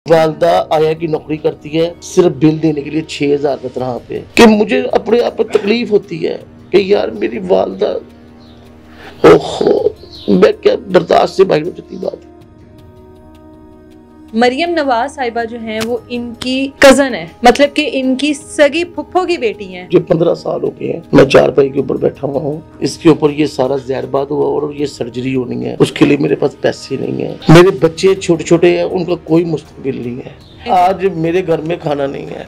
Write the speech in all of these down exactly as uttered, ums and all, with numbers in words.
वालदा आया की नौकरी करती है सिर्फ बिल देने के लिए छह हजार का तरह पे कि मुझे अपने आप पर तकलीफ होती है कि यार मेरी वालदा, ओहो मैं क्या बर्दाश्त से बाहर हो जाती बात। मरियम नवाज साहिबा जो हैं वो इनकी कजन है, मतलब कि इनकी सगी फुफ्फो की बेटी हैं। जो पंद्रह साल हो गए हैं मैं चारपाई के ऊपर बैठा हुआ हूँ, इसके ऊपर ये सारा जहरबाद हुआ और ये सर्जरी होनी है, उसके लिए मेरे पास पैसे नहीं है। मेरे बच्चे छोटे छोटे हैं, उनका कोई मुस्तकबिल नहीं है। आज मेरे घर में खाना नहीं है।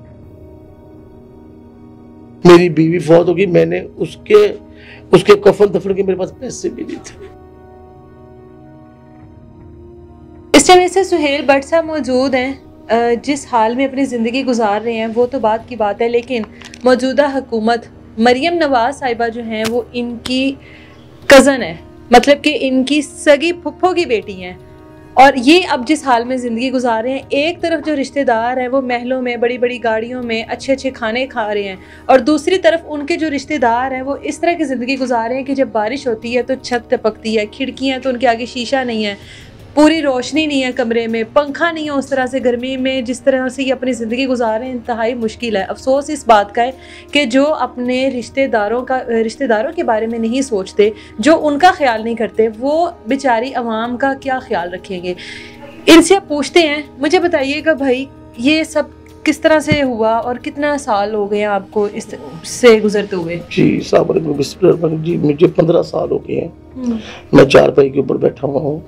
मेरी बीवी फौत होगी, मैंने उसके उसके कफन दफन के मेरे पास पैसे भी नहीं थे। इस टाइम से सुहेल भट्ट साहब मौजूद हैं, जिस हाल में अपनी ज़िंदगी गुजार रहे हैं वो तो बात की बात है, लेकिन मौजूदा हुकूमत मरियम नवाज साहिबा जो हैं वो इनकी कज़न है, मतलब कि इनकी सगी फुफ्फो की बेटी हैं। और ये अब जिस हाल में ज़िंदगी गुजार रहे हैं, एक तरफ जो रिश्तेदार हैं वो महलों में बड़ी बड़ी गाड़ियों में अच्छे अच्छे खाने खा रहे हैं, और दूसरी तरफ उनके जो रिश्तेदार हैं वो इस तरह की ज़िंदगी गुजार रहे हैं कि जब बारिश होती है तो छत टपकती है, खिड़कियाँ तो उनके आगे शीशा नहीं है, पूरी रोशनी नहीं है कमरे में, पंखा नहीं है उस तरह से गर्मी में जिस तरह से ये अपनी ज़िंदगी गुजार रहे हैं। इंतहाई मुश्किल है। अफसोस इस बात का है कि जो अपने रिश्तेदारों का रिश्तेदारों के बारे में नहीं सोचते, जो उनका ख्याल नहीं करते, वो बेचारी अवाम का क्या ख्याल रखेंगे। इनसे आप पूछते हैं, मुझे बताइएगा भाई ये सब किस तरह से हुआ और कितना साल हो गए आपको इस से गुजरते हुए? जी साहब जी मुझे पंद्रह साल हो गए हैं, मैं चारपाई के ऊपर बैठा हुआ हूँ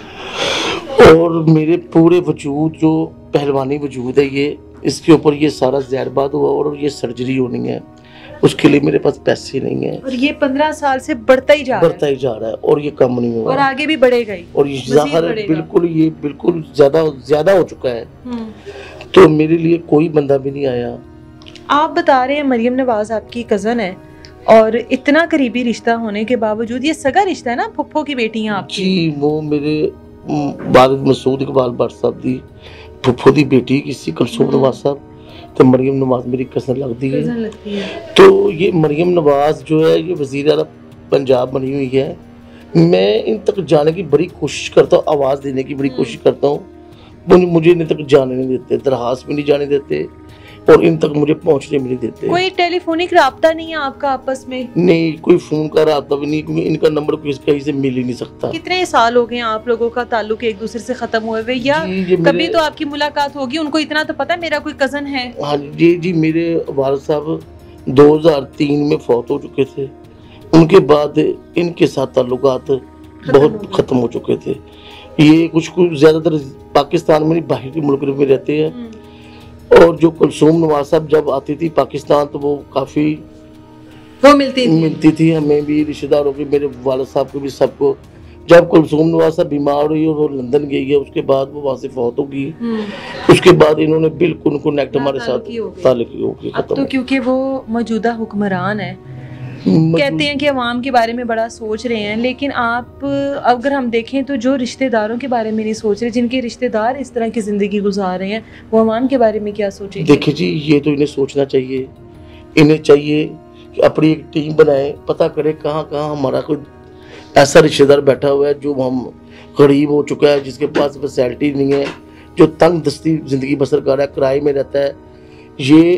और मेरे पूरे वजूद जो पहलवानी वजूद है ये, इसके ऊपर ये सारा जहरबाद हुआ और ये सर्जरी होनी है, उसके लिए मेरे पास पैसे नहीं है। और ये पंद्रह साल से बढ़ता ही जा रहा है बढ़ता ही जा रहा है और ये कम नहीं हुआ और आगे भी बढ़ेगा ही, और ये ज़ाहिर बिल्कुल ये बिल्कुल ज्यादा ज्यादा हो चुका है। तो मेरे लिए कोई बंदा भी नहीं आया। आप बता रहे हैं मरियम नवाज आपकी कजन है और इतना करीबी रिश्ता होने के बावजूद, ये सगा रिश्ता है ना, फुफ्फो की बेटी हैं आपकी? जी वो मेरे वालिद मसूद इकबाल भट्ट साहब दी फुफ्फो दी बेटी किसी कुलसूम नवाज साहब, तो मरियम नवाज मेरी कजन लगती है। लगती है। तो ये मरियम नवाज जो है ये वज़ीर आला पंजाब बनी हुई है। मैं इन तक जाने की बड़ी कोशिश करता हूँ, आवाज़ देने की बड़ी कोशिश करता हूँ, मुझे इन तक जाने नहीं देते, दरखास्त भी नहीं जाने देते और इन तक मुझे पहुंचने भी नहीं देते। कोई टेलीफोनिक राब्ता नहीं है आपका आपस में? नहीं, कोई फोन का राब्ता भी नहीं, क्योंकि इनका नंबर कहीं से मिल ही नहीं सकता। कितने साल हो गए आप लोगों का ताल्लुक एक दूसरे से खत्म हुए हुए, या कभी तो आपकी मुलाकात होगी? उनको इतना तो पता मेरा कोई कजन है। हाँ जी जी, मेरे वालिद साहब दो हजार तीन में फौत हो चुके थे, उनके बाद इनके साथ ताल्लुकात बहुत खत्म हो चुके थे। ये कुछ कुछ ज्यादातर पाकिस्तान में नहीं बाहर के मुल्क में रहते हैं, और जो कुलसूम नवाज साहब जब आती थी पाकिस्तान तो वो काफ़ी वो मिलती थी मिलती थी हमें भी, रिश्तेदारों की, मेरे वालिद साहब को भी, सबको। जब कुलसूम नवाज साहब बीमार हुई और वो लंदन गई है, उसके बाद वो वहाँ से फौत होगी, उसके बाद इन्होंने बिल्कुल कनेक्ट हमारे साथ ताल्लुक होगी खत्म। तो क्योंकि वो मौजूदा हुक्मरान है, कहते हैं कि अवाम के बारे में बड़ा सोच रहे हैं, लेकिन आप अगर हम देखें तो जो रिश्तेदारों के बारे में नहीं सोच रहे, जिनके रिश्तेदार इस तरह की ज़िंदगी गुजार रहे हैं, वो अवाम के बारे में क्या सोचेंगे? देखिए जी, ये तो इन्हें सोचना चाहिए, इन्हें चाहिए कि अपनी एक टीम बनाए, पता करे कहाँ कहाँ हमारा कोई ऐसा रिश्तेदार बैठा हुआ है जो हम गरीब हो चुका है, जिसके पास फैसिलिटी नहीं है, जो तंग दस्ती ज़िंदगी बसर कर रहा है, किराए में रहता है। ये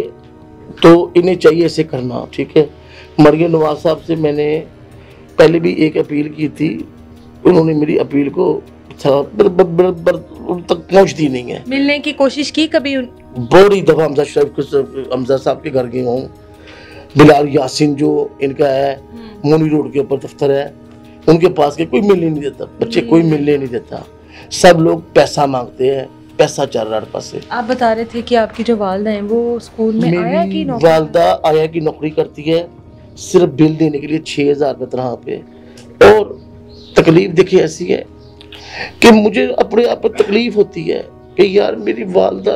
तो इन्हें चाहिए ऐसे करना, ठीक है। मरियम नवाज साहब से मैंने पहले भी एक अपील की थी, उन्होंने मेरी अपील को बर, बर, बर, बर, उन तक पहुंचती नहीं है। मिलने की कोशिश की कभी? बड़ी दफा हमजा शरीफ हमजा साहब के घर गई हूँ, बिलाल यासीन जो इनका है मोनी रोड के ऊपर दफ्तर है, उनके पास के कोई मिलने नहीं देता, बच्चे कोई मिलने नहीं देता, सब लोग पैसा मांगते हैं, पैसा चल रहा है पास से। आप बता रहे थे कि आपकी जो वालदा है वो स्कूल में आया की नौकरी? वालदा आया की नौकरी करती है सिर्फ बिल देने के लिए छह हजार का तरह पे। और तकलीफ देखिए ऐसी है कि मुझे अपने आप पर तकलीफ होती है कि यार मेरी वालदा,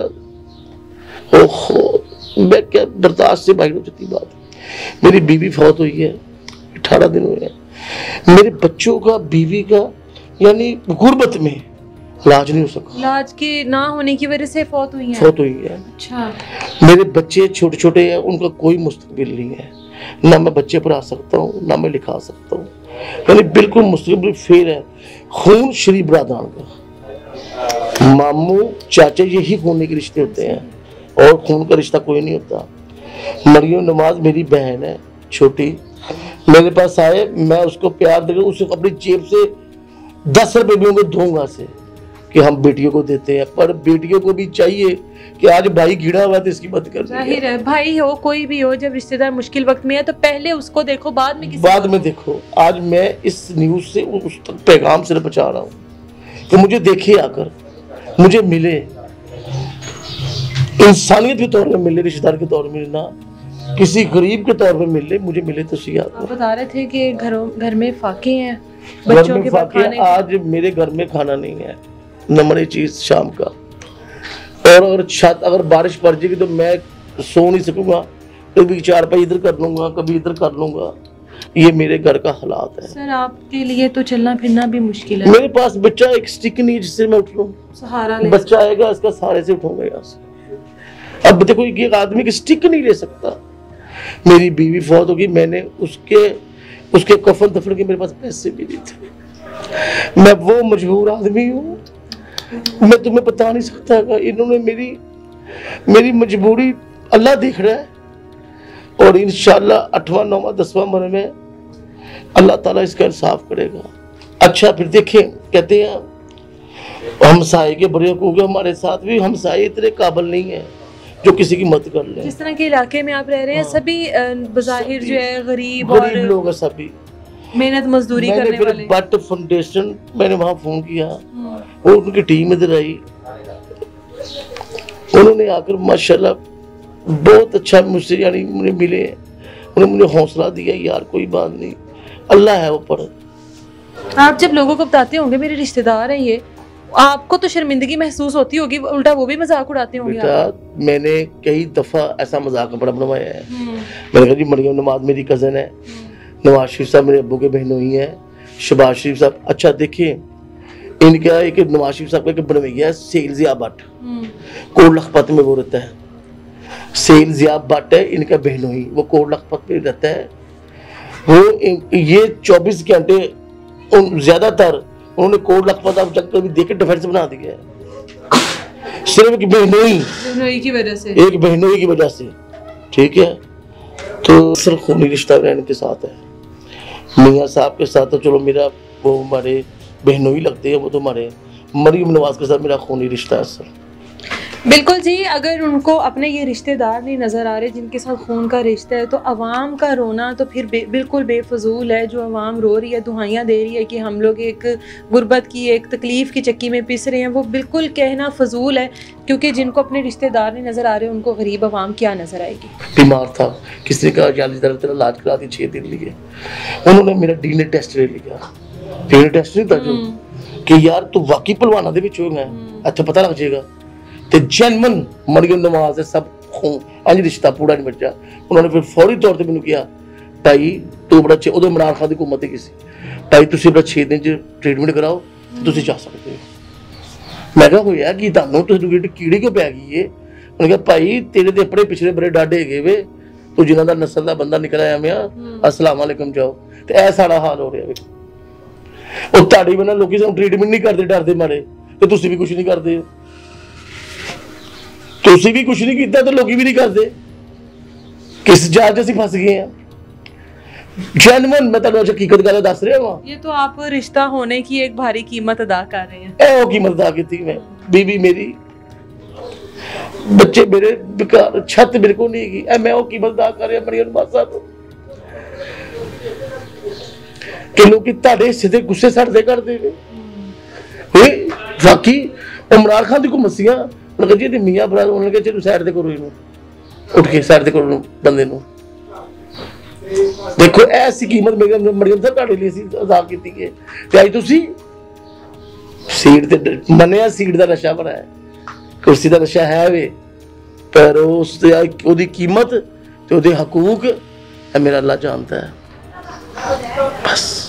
ओहो मैं क्या बर्दाश्त से बाहर हो जाती बात। मेरी बीवी फौत हुई है, अठारह दिन हुए हैं, मेरे बच्चों का, बीवी का, यानी गुर्बत में इलाज नहीं हो सका। इलाज के ना होने की वजह से फौत हुई है? फौत हुई है। अच्छा। मेरे बच्चे छोटे छोटे हैं, उनका कोई मुस्तकबिल नहीं है, ना मैं बच्चे पढ़ा सकता हूँ, ना मैं लिखा सकता हूँ, यानी बिल्कुल मुस्तकबिल फेल है, खून शरीफ बरादरान का। मामू चाचा यही खून के रिश्ते होते हैं, और खून का रिश्ता कोई नहीं होता। मरियम नवाज मेरी बहन है छोटी, मेरे पास आए, मैं उसको प्यार देकर उसको अपनी जेब से दस रुपए भी उनको दूंगा से कि हम बेटियों को देते हैं, पर बेटियों को भी चाहिए कि आज भाई गिरा हुआ तो इसकी मदद कर। जाहिर है, भाई हो कोई भी हो, जब रिश्तेदार मुश्किल वक्त में है तो पहले उसको देखो, बाद में किसी बाद में देखो। आज मैं इस न्यूज से उस तक पैगाम सिर्फ पहुंचा रहा हूँ कि मुझे देखे आकर, मुझे मिले, इंसानियत के तौर पे मिले, रिश्तेदार के तौर में ना किसी गरीब के तौर पे मिले, मुझे मिले तो सही। आप बता रहे थे कि घरों घर में फाके हैं घर बच्चों में के फाके, खाने। आज मेरे घर में खाना नहीं है, नमड़ी चीज शाम का, और अगर छत अगर बारिश पड़ जाएगी तो मैं सो नहीं सकूंगा, कभी चार पाई इधर कर लूंगा, कभी इधर कर लूंगा। ये मेरे घर का हालात है। सर आपके लिए तो चलना फिरना भी मुश्किल है। मेरे पास बच्चा एक स्टिक नहीं जिससे मैं उठ लूं, सहारा ले बच्चा आएगा इसका सहारे से उठूंगा यहाँ से। अब देखो एक आदमी की स्टिक नहीं ले सकता। मेरी बीवी फौत होगी, मैंने उसके उसके कफन दफन के मेरे पास पैसे भी नहीं थे। मैं वो मजबूर आदमी हूँ, मैं तुम्हें बता नहीं सकता कि इन्होंने मेरी मेरी मजबूरी अल्लाह देख रहा है, और इंशाल्लाह आठवां नौवां दसवां महीने में अल्लाह ताला इसका इंसाफ करेगा। अच्छा फिर देखें, कहते हैं हमसाए के बड़े को, हमारे साथ भी हमसाए इतने काबिल नहीं है जो किसी की मदद कर ले। जिस तरह के इलाके में आप रह रहे हैं, हाँ। सभी बज़ाहिर जो है गरीब गरीब और लोग हैं सभी, मेहनत मजदूरी मैंने करने फिर वाले। बट फाउंडेशन मैंने वहां फोन किया, हम्म। और उनकी टीम इधर आई, उन्होंने आकर माशाल्लाह बहुत अच्छा मुझसे यानी मुझे मिले, उन्होंने मुझे हौसला दिया, यार कोई बात नहीं, अल्लाह है ऊपर। आप जब लोगों को बताते होंगे मेरे रिश्तेदार हैं ये, आपको तो शर्मिंदगी महसूस होती होगी, उल्टा वो भी मजाक उड़ाते होंगे। बेटा मैंने कई दफा ऐसा मजाक बड़ा बनवाया है। हम्म। मैंने कहा जी मरियम नवाज मेरी कजन है, नवाज शरीफ साहब मेरे अब्बू के बहनोई है, शहबाज शरीफ साहब। अच्छा देखिए इनका एक नवाज शरीफ साहब का एक बनवैया है सेल जिया भट्ट, कोट लखपत में वो रहता है, सेल जिया भट्ट है इनका बहनोई, वो कोट लखपत में रहता है। वो ये चौबीस घंटे ज्यादातर उन्होंने कोट लखपत आप चक्कर भी देखे डिफेंस बना दिया है, सिर्फ एक बहनोई बहनोई की वजह से, एक बहनोई की वजह से। ठीक है, तो सिर्फ खूनी रिश्ता रहने के साथ है। मियाँ साहब के साथ तो चलो मेरा वो हमारे बहनोई लगते हैं, वो तो हमारे मरियम नवाज के साथ मेरा खूनी रिश्ता है सर। बिल्कुल जी। अगर उनको अपने ये रिश्तेदार नहीं नज़र आ रहे जिनके साथ खून का रिश्ता है, तो अवाम का रोना तो फिर बे, बिल्कुल बेफजूल है। जो अवाम रो रही है, दुहाइयाँ दे रही है कि हम लोग एक गुर्बत की एक तकलीफ़ की चक्की में पिस रहे हैं, वो बिल्कुल कहना फजूल है, क्योंकि जिनको अपने रिश्तेदार नहीं नज़र आ रहे उनको गरीब अवाम क्या नज़र आएगी। बीमार था, किसी ने कहा यार तेरा तेरा इलाज करा दी, छः दिन लिए, उन्होंने मेरा डी एन ए टेस्ट ले लिया। डी एन ए टेस्ट नहीं था जो कि यार तू वाकई पलवाना दे विच होगा, अच्छा पता लग जाएगा। ते जेनवन मरियम नवाज है सब खून अंज रिश्ता पूरा नहीं बचा। उन्होंने फिर फौरी तौर पर मैंने किया भाई तू बड़ा अच्छे उदो इमरान खान की हुकूमत है किसी भाई तुम बड़ा छे दिन ट्रीटमेंट कराओ तुम जा सकते हो। मैं कहा होया कि तुहानू कीड़ी क्यों पै गई है? उन्होंने कहा भाई तेरे तो अपने पिछले बड़े डाडे है वे, तू जिन्हों का नस्ल का बंदा निकल आया मैं अस्सलाम वालेकुम जाओ, तो यह सारा हाल हो रहा है। और ताड़ी बना लोग ट्रीटमेंट नहीं करते डरते मारे, तो तुम भी कुछ नहीं करते, तुसी भी कुछ नहीं किया तो लोग भी नहीं करते। किस जाल च फस गए हैं? जेन्युइन मैं तुहानू हकीकत गल दस रहा हां। ये तो आप रिश्ता होने की एक भारी कीमत अदा कर रहे हैं। ए ओ कीमत अदा की मैं, बीवी मेरी, बच्चे मेरे बेकार, छत मेरे को नहीं की, मैं वो कीमत अदा कर रहा मरियम नवाज साहब कि लोग ताड़े सीधे गुस्से सड़ते करते बाकी इमरान खान की हुकूमत जी मियाँ बरादर उन्होंने कहा चलो साइड करो इनू, उठ के साइड करो बंदे नू। देखो ऐसी कीमत मेरे मरियम साहब तुहाडे लिए अदा की है, ते अज तुसी सीट ते मनिया सीट का नशा बना है, कुर्सी का नशा है वे, पर उस ओदी कीमत ते ओदे हकूक मेरा अल्लाह जानता है बस।